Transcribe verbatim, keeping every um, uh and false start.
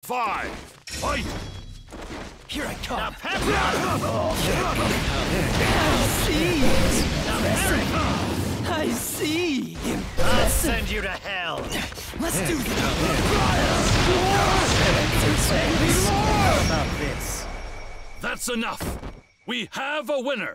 five, fight! Here I come. Now, Pepper! I see. I see. I'll send you to hell. Let's do this. How about this? That's enough! We have a winner!